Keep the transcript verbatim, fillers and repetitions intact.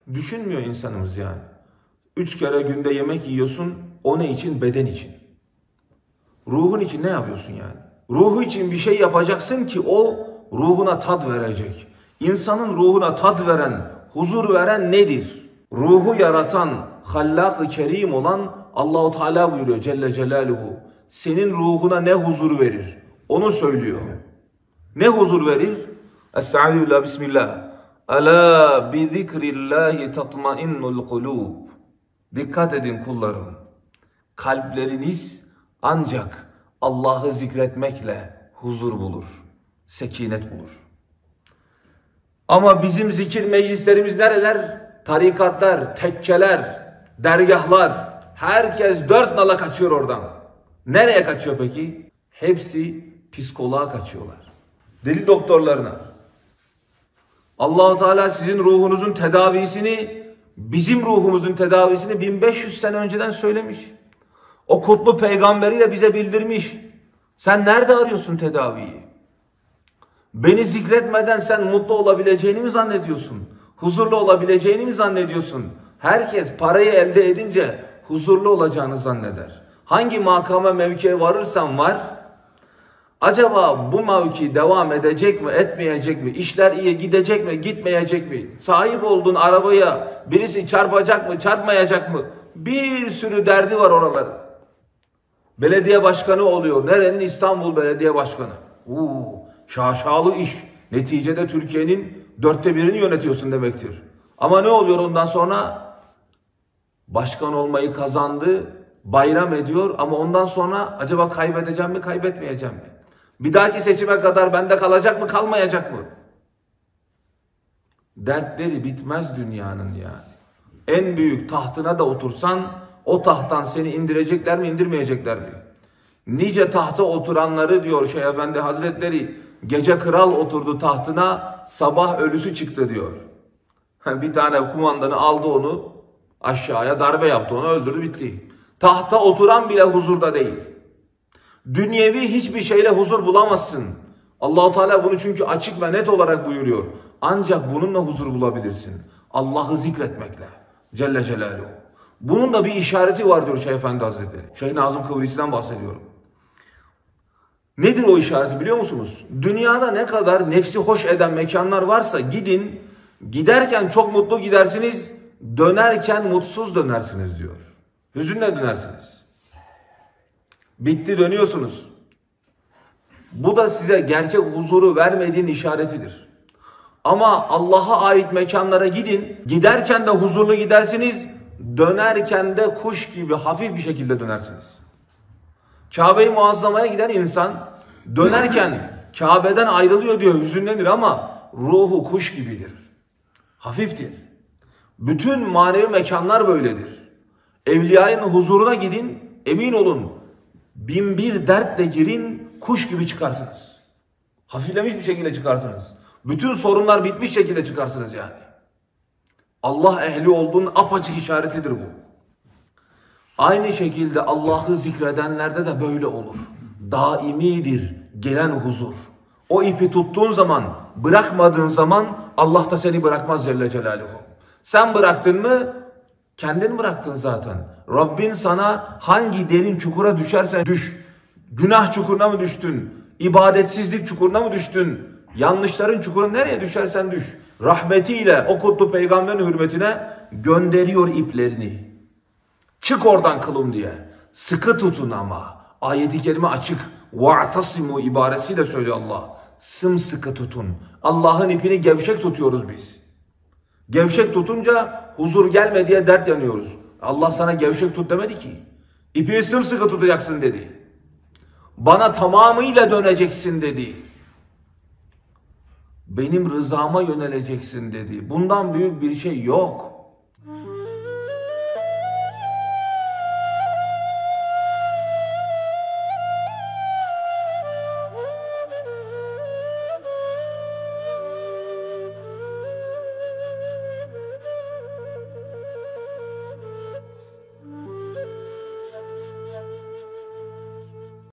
Düşünmüyor insanımız yani. Üç kere günde yemek yiyorsun, o ne için? Beden için. Ruhun için ne yapıyorsun yani? Ruhu için bir şey yapacaksın ki o ruhuna tat verecek. İnsanın ruhuna tat veren, huzur veren nedir? Ruhu yaratan, Hallak-ı Kerim olan Allah-u Teala buyuruyor Celle Celaluhu. Senin ruhuna ne huzur verir? Onu söylüyor. Ne huzur verir? Estağfirullah, bismillah. Ala bi zikrillahi tatmainnul kulub. Dikkat edin kullarım. Kalpleriniz ancak Allah'ı zikretmekle huzur bulur, sekinet bulur. Ama bizim zikir meclislerimiz nereler? Tarikatlar, tekkeler, dergahlar. Herkes dört nala kaçıyor oradan. Nereye kaçıyor peki? Hepsi psikoloğa kaçıyorlar. Deli doktorlarına. Allah-u Teala sizin ruhunuzun tedavisini, bizim ruhumuzun tedavisini bin beş yüz sene önceden söylemiş. O kutlu peygamberi de bize bildirmiş. Sen nerede arıyorsun tedaviyi? Beni zikretmeden sen mutlu olabileceğini mi zannediyorsun? Huzurlu olabileceğini mi zannediyorsun? Herkes parayı elde edince huzurlu olacağını zanneder. Hangi makama, mevkiye varırsan var, acaba bu mevki devam edecek mi, etmeyecek mi? İşler iyi gidecek mi, gitmeyecek mi? Sahip olduğun arabaya birisi çarpacak mı, çarpmayacak mı? Bir sürü derdi var oraların. Belediye başkanı oluyor. Nerenin? İstanbul Belediye Başkanı. Uuu, şaşalı iş. Neticede Türkiye'nin dörtte birini yönetiyorsun demektir. Ama ne oluyor ondan sonra? Başkan olmayı kazandı, bayram ediyor ama ondan sonra acaba kaybedeceğim mi, kaybetmeyeceğim mi? Bir dahaki seçime kadar bende kalacak mı, kalmayacak mı? Dertleri bitmez dünyanın yani. En büyük tahtına da otursan o tahttan seni indirecekler mi, indirmeyecekler mi? Nice tahta oturanları diyor Şeyh Efendi Hazretleri, gece kral oturdu tahtına, sabah ölüsü çıktı diyor. Bir tane kumandanı aldı onu, aşağıya darbe yaptı, onu öldürdü, bitti. Tahta oturan bile huzurda değil. Dünyevi hiçbir şeyle huzur bulamazsın. Allah-u Teala bunu çünkü açık ve net olarak buyuruyor. Ancak bununla huzur bulabilirsin. Allah'ı zikretmekle. Celle Celaluhu. Bunun da bir işareti var diyor Şeyh Efendi Hazretleri. Şeyh Nazım Kıbrisi'den bahsediyorum. Nedir o işareti biliyor musunuz? Dünyada ne kadar nefsi hoş eden mekanlar varsa gidin, giderken çok mutlu gidersiniz, dönerken mutsuz dönersiniz diyor. Hüzünle dönersiniz. Bitti, dönüyorsunuz. Bu da size gerçek huzuru vermediğin işaretidir. Ama Allah'a ait mekanlara gidin, giderken de huzurlu gidersiniz, dönerken de kuş gibi hafif bir şekilde dönersiniz. Kabe-i Muazzama'ya giden insan dönerken Kabe'den ayrılıyor diyor, hüzünlenir ama ruhu kuş gibidir. Hafiftir. Bütün manevi mekanlar böyledir. Evliyanın huzuruna gidin, emin olun bin bir dertle girin, kuş gibi çıkarsınız. Hafiflemiş bir şekilde çıkarsınız. Bütün sorunlar bitmiş şekilde çıkarsınız yani. Allah ehli olduğunun apaçık işaretidir bu. Aynı şekilde Allah'ı zikredenlerde de böyle olur. Daimidir gelen huzur. O ipi tuttuğun zaman, bırakmadığın zaman Allah da seni bırakmaz Celle Celaluhu. Sen bıraktın mı? Kendin bıraktın zaten. Rabbin sana hangi derin çukura düşersen düş. Günah çukuruna mı düştün? İbadetsizlik çukuruna mı düştün? Yanlışların çukuruna nereye düşersen düş. Rahmetiyle o kutlu peygamberin hürmetine gönderiyor iplerini. Çık oradan kılım diye. Sıkı tutun ama. Ayet-i kerime açık. وَاَعْتَصِمُوا ibaresiyle söylüyor Allah. Sımsıkı tutun. Allah'ın ipini gevşek tutuyoruz biz. Gevşek tutunca huzur gelme diye dert yanıyoruz. Allah sana gevşek tut demedi ki. İpini sımsıkı tutacaksın dedi. Bana tamamıyla döneceksin dedi. Benim rızama yöneleceksin dedi. Bundan büyük bir şey yok.